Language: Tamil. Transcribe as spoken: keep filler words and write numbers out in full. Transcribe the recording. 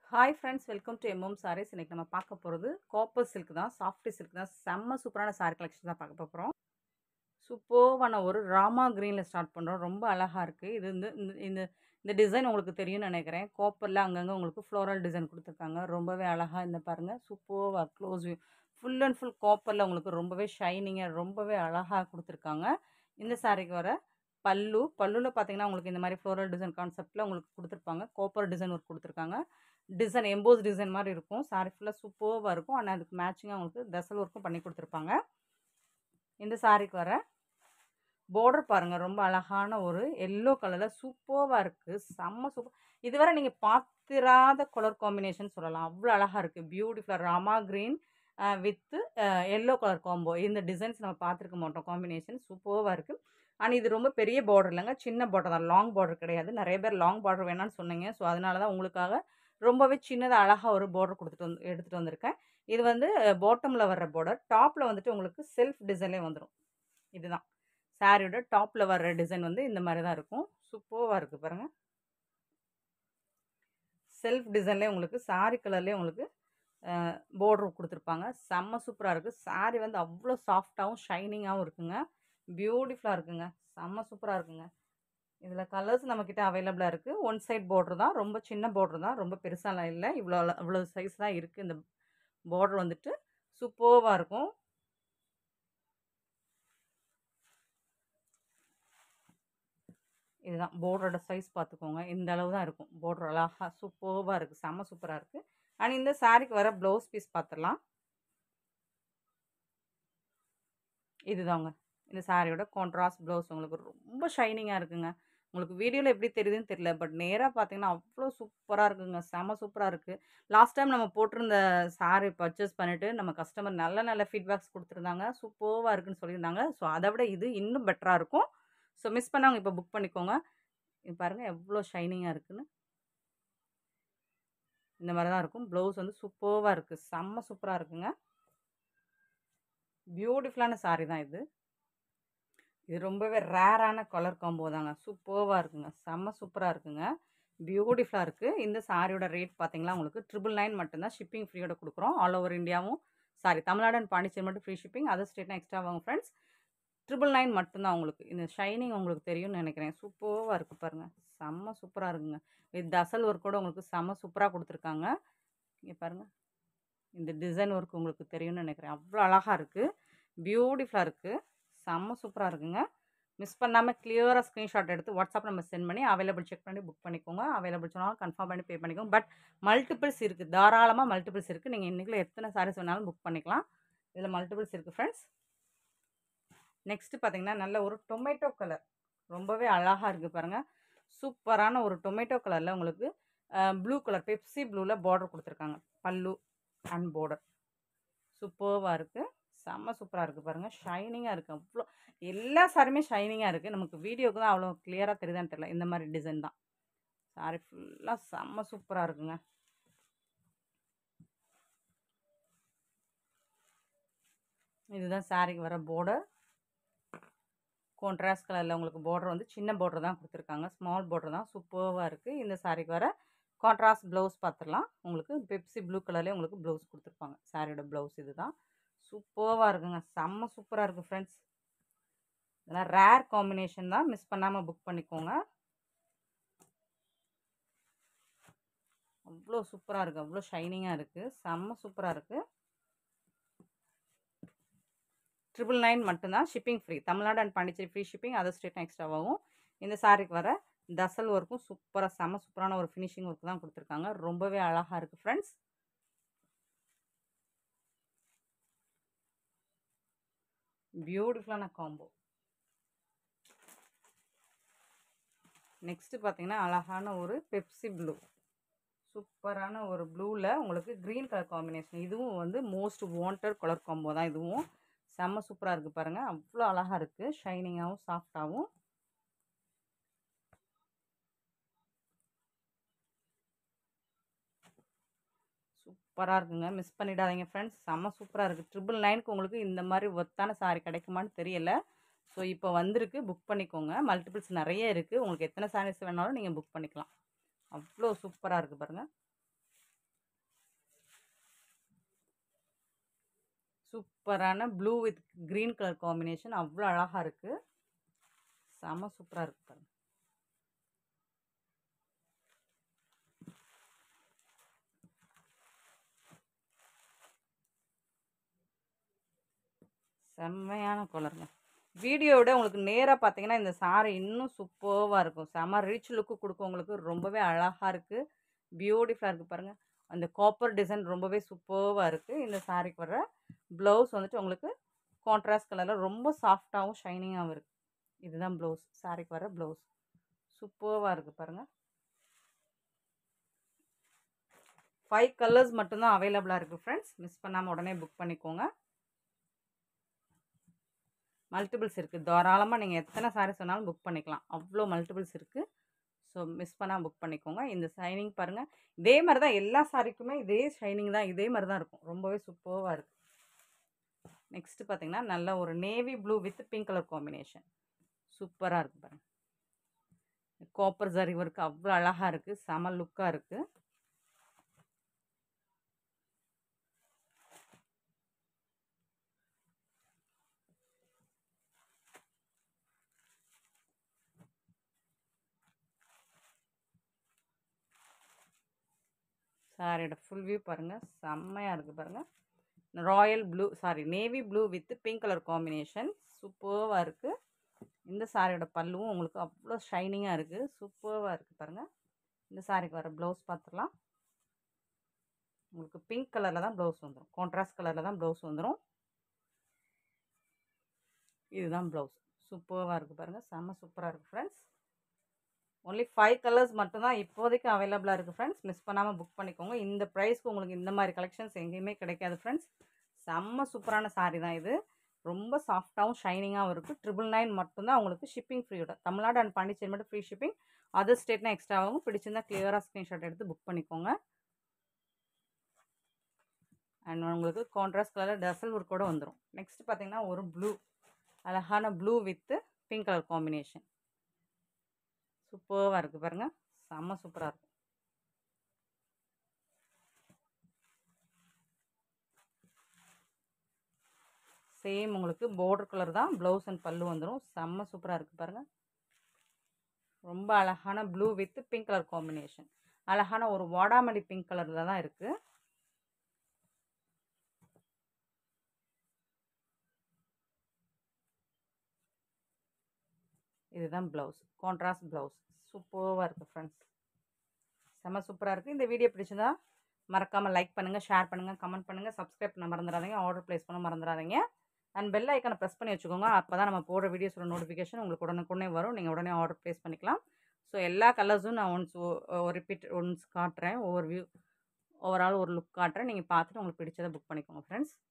Hi friends, welcome to MM sarees. இன்றைக்கி நம்ம பார்க்க போகிறது காப்பர் சில்க் தான், சாஃப்டி சில்க் தான். செம்ம சூப்பரான சாரீ கலெக்ஷன் தான் பார்க்க போகிறோம். சூப்பர்வான ஒரு ராமா க்ரீனில் ஸ்டார்ட் பண்ணுறோம். ரொம்ப அழகாக இருக்குது. இது வந்து இந்த இந்த இந்த டிசைன் உங்களுக்கு தெரியும்னு நினைக்கிறேன். காப்பரில் அங்கங்கே உங்களுக்கு ஃப்ளோரல் டிசைன் கொடுத்துருக்காங்க. ரொம்பவே அழகாக இந்த பாருங்கள், சூப்பர்வாக close view full and full காப்பரில் உங்களுக்கு ரொம்பவே ஷைனிங்காக ரொம்பவே அழகாக கொடுத்துருக்காங்க. இந்த சாரீக்கு வர பல்லு பல்லுவில் பார்த்தீங்கன்னா உங்களுக்கு இந்த மாதிரி ஃப்ளோரல் டிசைன் கான்செப்டில் உங்களுக்கு கொடுத்துருப்பாங்க. காப்பர் டிசைன் ஒர்க் கொடுத்துருக்காங்க. டிசைன் எம்போஸ் டிசைன் மாதிரி இருக்கும். சாரீ ஃபுல்லாக சூப்பர்வாக இருக்கும். ஆனால் அதுக்கு மேட்சிங்காக உங்களுக்கு தசல் ஒர்க்கும் பண்ணி கொடுத்துருப்பாங்க. இந்த சாரீக்கு வர பார்டர் பாருங்கள், ரொம்ப அழகான ஒரு எல்லோ கலரில் சூப்பர்வாக இருக்குது. செம்ம சூப்பர். இதுவரை நீங்கள் பார்த்திராத கலர் காம்பினேஷன் சொல்லலாம். அவ்வளோ அழகாக இருக்குது. பியூட்டிஃபுல்லாக Rama green with yellow colour combo. இந்த டிசைன்ஸ் நம்ம பார்த்துருக்க மாட்டோம். காம்பினேஷன் சூப்பர்வாக இருக்குது. ஆனால் இது ரொம்ப பெரிய பார்டர் இல்லைங்க, சின்ன பார்டர் தான், லாங் பார்டர் கிடையாது. நிறைய பேர் லாங் பார்டர் வேணான்னு சொன்னீங்க. ஸோ அதனால தான் உங்களுக்காக ரொம்பவே சின்னதாக அழகாக ஒரு பார்டர் கொடுத்துட்டு வந்து எடுத்துகிட்டு வந்திருக்கேன். இது வந்து பாட்டமில் வர்ற பார்டர். டாப்பில் வந்துட்டு உங்களுக்கு செல்ஃப் டிசைன்லேயே வந்துடும். இதுதான் சாரியோட டாப்பில் வர்ற டிசைன் வந்து இந்த மாதிரி தான் இருக்கும். சூப்பராக இருக்குது பாருங்கள். செல்ஃப் டிசைன்லேயே உங்களுக்கு சாரி கலர்லேயே உங்களுக்கு பார்டர் கொடுத்துருப்பாங்க. செம்ம சூப்பராக இருக்குது. சாரி வந்து அவ்வளோ சாஃப்டாகவும் ஷைனிங்காகவும் இருக்குங்க. பியூட்டிஃபுல்லாக இருக்குங்க. செம்ம சூப்பராக இருக்குங்க. இதில் கலர்ஸ் நம்மக்கிட்ட அவைலபிளாக இருக்குது. ஒன் சைட் பார்டர் தான், ரொம்ப சின்ன பார்டர் தான், ரொம்ப பெருசாலாம் இல்லை. இவ்வளோ இவ்வளோ சைஸ் தான் இருக்குது. இந்த பார்டர் வந்துட்டு சூப்பராக இருக்கும். இதுதான் பார்டரோட சைஸ் பார்த்துக்கோங்க. இந்த அளவு தான் இருக்கும். பார்டர் அழகாக சூப்பராக இருக்குது. செம்ம சூப்பராக இருக்குது. அண்ட் இந்த சாரிக்கு வர ப்ளவுஸ் பீஸ் பார்த்துடலாம். இதுதாங்க இந்த சாரியோட கான்ட்ராஸ்ட் ப்ளவுஸ். உங்களுக்கு ரொம்ப ஷைனிங்காக இருக்குங்க. உங்களுக்கு வீடியோவில் எப்படி தெரியுதுன்னு தெரியல, பட் நேராக பார்த்தீங்கன்னா அவ்வளோ சூப்பராக இருக்குங்க. செம்ம சூப்பராக இருக்குது. லாஸ்ட் டைம் நம்ம போட்டிருந்த சாரி பர்ச்சேஸ் பண்ணிவிட்டு நம்ம கஸ்டமர் நல்ல நல்ல ஃபீட்பேக்ஸ் கொடுத்துருந்தாங்க. சூப்பராக இருக்குன்னு சொல்லியிருந்தாங்க. ஸோ அதை விட இது இன்னும் பெட்டராக இருக்கும். ஸோ மிஸ் பண்ணவங்க இப்போ புக் பண்ணிக்கோங்க. இது பாருங்கள் எவ்வளோ ஷைனிங்காக இருக்குன்னு. இந்த மாதிரி தான் இருக்கும். ப்ளவுஸ் வந்து சூப்பராக இருக்குது. செம்ம சூப்பராக இருக்குங்க. பியூட்டிஃபுல்லான சாரி தான் இது. இது ரொம்பவே ரேரான கலர் காம்போ தாங்க. சூப்பராக இருக்குங்க. செம்ம சூப்பராக இருக்குங்க. பியூட்டிஃபுல்லாக இருக்குது. இந்த சாரியோட ரேட் பார்த்தீங்களா உங்களுக்கு ட்ரிபிள் நைன் மட்டும்தான். ஷிப்பிங் ஃப்ரீயோட கொடுக்குறோம். ஆல் ஓவர் இந்தியாவும், சாரி தமிழ்நாடு அண்ட் பாண்டிச்சேரி மட்டும் ஃப்ரீ ஷிப்பிங். அதர் ஸ்டேட்னா எக்ஸ்ட்ரா வாங்க ஃப்ரெண்ட்ஸ். ட்ரிபிள் நைன் மட்டும்தான் உங்களுக்கு. இந்த ஷைனிங் உங்களுக்கு தெரியும்னு நினைக்கிறேன். சூப்பராக இருக்குது பாருங்கள். செம்ம சூப்பராக இருக்குங்க. வித் அசல் ஒர்க் கூட உங்களுக்கு செம்ம சூப்பராக கொடுத்துருக்காங்க. இங்கே பாருங்கள், இந்த டிசைன் ஒர்க் உங்களுக்கு தெரியும்னு நினைக்கிறேன். அவ்வளோ அழகாக இருக்குது. பியூட்டிஃபுல்லாக இருக்குது. செம்ம சூப்பராக இருக்குங்க. மிஸ் பண்ணாமல் கிளியராக ஸ்க்ரீன்ஷாட் எடுத்து வாட்ஸ்அப் நம்ம சென்ட் பண்ணி அவைலபிள் செக் பண்ணி புக் பண்ணிக்கோங்க. அவைலபிள் சொன்னாலும் கன்ஃபார்ம் பண்ணி பே பண்ணிக்கோங்க. பட் மல்டிபிள்ஸ் இருக்குது, தாராளமாக மல்டிபிள்ஸ் இருக்குது. நீங்கள் இன்றைக்கில் எத்தனை சாரீஸ் வேணாலும் புக் பண்ணிக்கலாம். இதில் மல்டிபிள்ஸ் இருக்குது ஃப்ரெண்ட்ஸ். நெக்ஸ்ட்டு பார்த்தீங்கன்னா நல்ல ஒரு டொமேட்டோ கலர், ரொம்பவே அழகாக இருக்குது பாருங்கள். சூப்பரான ஒரு டொமேட்டோ கலரில் உங்களுக்கு ப்ளூ கலர், பெப்சி ப்ளூவில் பார்டர் கொடுத்துருக்காங்க. பல்லு அண்ட் பார்டர் சூப்பராக இருக்குது. செம்ம சூப்பராக இருக்குது பாருங்கள். ஷைனிங்காக இருக்குது. அவ்வளோ எல்லா சாரியுமே ஷைனிங்காக இருக்குது. நமக்கு வீடியோக்கு தான் அவ்வளோ கிளியராக தெரியுதான்னு தெரியல. இந்த மாதிரி டிசைன் தான். சாரி ஃபுல்லாக செம்ம சூப்பராக இருக்குங்க. இதுதான் சாரிக்கு வர பார்டர். கான்ட்ராஸ்ட் கலரில் உங்களுக்கு பார்டர் வந்து சின்ன பார்டர் தான் கொடுத்துருக்காங்க. ஸ்மால் பார்டர் தான். சூப்பராக இருக்குது. இந்த சாரிக்கு வர கான்ட்ராஸ்ட் ப்ளவுஸ் பார்த்துடலாம். உங்களுக்கு பெப்சி ப்ளூ கலர்லேயே உங்களுக்கு ப்ளவுஸ் கொடுத்துருப்பாங்க. சாரியோட ப்ளவுஸ் இது தான். சூப்பராக இருக்குங்க. செம்ம சூப்பராக இருக்குது ஃப்ரெண்ட்ஸ். இதெல்லாம் ரேர் காம்பினேஷன் தான். மிஸ் பண்ணாமல் புக் பண்ணிக்கோங்க. அவ்வளோ சூப்பராக இருக்குது. அவ்வளோ ஷைனிங்காக இருக்குது. செம்ம சூப்பராக இருக்குது. ட்ரிபிள் நைன் மட்டும்தான். Shipping free. Tamil Nadu and Pondicherry free shipping. Other ஸ்டேட்னா எக்ஸ்ட்ராவாகும். இந்த சாரிக்கு வர தசல் ஒர்க்கும் சூப்பராக செம்ம சூப்பரான ஒரு ஃபினிஷிங் ஒர்க் தான் கொடுத்துருக்காங்க. ரொம்பவே அழகாக இருக்குது ஃப்ரெண்ட்ஸ். பியூட்டிஃபுல்லான காம்போ. நெக்ஸ்ட்டு பார்த்தீங்கன்னா அழகான ஒரு பெப்சி ப்ளூ, சூப்பரான ஒரு ப்ளூவில் உங்களுக்கு க்ரீன் கலர் காம்பினேஷன். இதுவும் வந்து மோஸ்ட் வாண்டட் கலர் காம்போ தான். இதுவும் செம்ம சூப்பராக இருக்குது பாருங்கள். அவ்வளோ அழகாக இருக்குது. ஷைனிங்காகவும் சாஃப்டாகவும். சூப்பராக இருக்குங்க. மிஸ் பண்ணிடாதீங்க ஃப்ரெண்ட்ஸ். செம்ம சூப்பராக இருக்குது. ட்ரிபிள் நைனுக்கு உங்களுக்கு இந்த மாதிரி ஒத்தான சாரி கிடைக்குமான்னு தெரியல. ஸோ இப்போ வந்திருக்கு, புக் பண்ணிக்கோங்க. மல்டிபிள்ஸ் நிறைய இருக்குது. உங்களுக்கு எத்தனை சாரீஸ் வேணாலும் நீங்கள் புக் பண்ணிக்கலாம். அவ்வளோ சூப்பராக இருக்குது பாருங்கள். சூப்பரான blue with green colour combination அவ்வளோ அழகாக இருக்குது. செம சூப்பராக இருக்குது பாருங்க. செம்மையான கலருங்க. வீடியோவோட உங்களுக்கு நேராக பார்த்தீங்கன்னா இந்த சாரீ இன்னும் சூப்பராக இருக்கும். செம ரிச் லுக்கு கொடுக்கும் உங்களுக்கு. ரொம்பவே அழகாக இருக்குது, பியூட்டிஃபுல்லாக இருக்குது பாருங்கள். அந்த காப்பர் டிசைன் ரொம்பவே சூப்பராக இருக்குது. இந்த சாரீக்கு வர ப்ளவுஸ் வந்துட்டு உங்களுக்கு கான்ட்ராஸ்ட் கலரில் ரொம்ப சாஃப்டாகவும் ஷைனிங்காகவும் இருக்குது. இதுதான் ப்ளவுஸ், சாரீக்கு வர ப்ளவுஸ் சூப்பராக இருக்குது பாருங்கள். ஃபைவ் கலர்ஸ் மட்டும்தான் அவைலபிளாக இருக்குது ஃப்ரெண்ட்ஸ். மிஸ் பண்ணாமல் உடனே புக் பண்ணிக்கோங்க. மல்டிபிள்ஸ் இருக்குது, தாராளமாக நீங்கள் எத்தனை சாரீஸ் வேணாலும் புக் பண்ணிக்கலாம். அவ்வளோ மல்டிபிள்ஸ் இருக்குது. ஸோ மிஸ் பண்ணால் புக் பண்ணிக்கோங்க. இந்த ஷைனிங் பாருங்கள், இதே மாதிரி தான் எல்லா சாரீக்குமே இதே ஷைனிங் தான், இதே மாதிரி தான் இருக்கும். ரொம்பவே சூப்பராக இருக்குது. நெக்ஸ்ட்டு பார்த்தீங்கன்னா நல்ல ஒரு navy blue with pink colour combination சூப்பராக இருக்குது பாருங்கள். காப்பர் ஜரி ஒர்க் அவ்வளோ அழகாக இருக்குது, செம லுக்காக இருக்குது. சாரியோட ஃபுல் வியூ பாருங்கள், செம்மையாக இருக்குது பாருங்கள். Royal blue sorry navy blue with pink colour combination சூப்பராக இருக்குது. இந்த சாரியோட பல்லுவும் உங்களுக்கு அவ்வளோ ஷைனிங்காக இருக்குது, சூப்பராக இருக்குது பாருங்கள். இந்த சாரிக்கு வர ப்ளவுஸ் பார்த்துடலாம். உங்களுக்கு பிங்க் கலரில் தான் ப்ளவுஸ் வந்துடும், கான்ட்ராஸ்ட் கலரில் தான் ப்ளவுஸ் வந்துடும். இதுதான் ப்ளவுஸ், சூப்பராக இருக்குது பாருங்கள், செம்ம சூப்பராக இருக்குது ஃப்ரெண்ட்ஸ். ஒன்லி ஃபைவ் கலர்ஸ் மட்டும்தான் இப்போதைக்கு அவைலபிளாக இருக்குது ஃப்ரெண்ட்ஸ். மிஸ் பண்ணாமல் புக் பண்ணிக்கோங்க. இந்த ப்ரைஸ்க்கு உங்களுக்கு இந்த மாதிரி கலெக்ஷன்ஸ் எங்கேயுமே கிடைக்காது ஃப்ரெண்ட்ஸ். செம்ம சூப்பரான சாரீ தான் இது, ரொம்ப சாஃப்டாகவும் ஷைனிங்காகவும் இருக்குது. ட்ரிபிள் நைன் மட்டும்தான் உங்களுக்கு ஷிப்பிங் ஃப்ரீயோட. தமிழ்நாடு அண்ட் பாண்டிச்சேரி மட்டும் ஃப்ரீ ஷிப்பிங், அதர் ஸ்டேட்னா எக்ஸ்ட்ரா ஆகும். பிடிச்சிருந்தா கிளியராக ஸ்க்ரீன்ஷாட் எடுத்து புக் பண்ணிக்கோங்க. அண்ட் உங்களுக்கு கான்ட்ராஸ்ட் கலரில் டசல் ஒர்க்கோட வந்துடும். நெக்ஸ்ட் பார்த்தீங்கன்னா ஒரு ப்ளூ, அழகான blue with pink colour combination சூப்பராக இருக்குது பாருங்கள், செம்ம சூப்பராக இருக்கும். சேம் உங்களுக்கு பார்டர் கலர் தான், ப்ளவுஸ் அண்ட் பல்லு வந்துடும். செம்ம சூப்பராக இருக்குது பாருங்கள். ரொம்ப அழகான blue with pink colour combination, அழகான ஒரு வாடாமல்லி பிங்க் கலரில் தான் இருக்குது. இதுதான் ப்ளவுஸ், கான்ட்ராஸ்ட் ப்ளவுஸ் சூப்பராக இருக்குது ஃப்ரெண்ட்ஸ், செம்ம சூப்பராக இருக்குது. இந்த வீடியோ பிடிச்சிருந்தா மறக்காமல் லைக் பண்ணுங்கள், ஷேர் பண்ணுங்கள், கமெண்ட் பண்ணுங்கள், சப்ஸ்கிரைப் பண்ண மறந்துடாதீங்க, ஆர்டர் ப்ளேஸ் பண்ண மறந்துடாதீங்க. அண்ட் பெல் ஐக்கானை ப்ரெஸ் பண்ணி வச்சுக்கோங்க. அப்போ தான் நம்ம போடுற வீடியோஸோட நோட்டிஃபிகேஷன் உங்களுக்கு உடனுக்குடனே வரும். நீங்கள் உடனே ஆர்டர் ப்ளேஸ் பண்ணிக்கலாம். ஸோ எல்லா கலர்ஸும் நான் ஒன்ஸ் ரிப்பீட் ஒன்ஸ் காட்டுறேன், ஒவ்வொரு வியூ ஓவரால் ஒரு லுக் காட்டுறேன். நீங்கள் பார்த்துட்டு உங்களுக்கு பிடிச்சதை புக் பண்ணிக்கோங்க ஃப்ரெண்ட்ஸ்.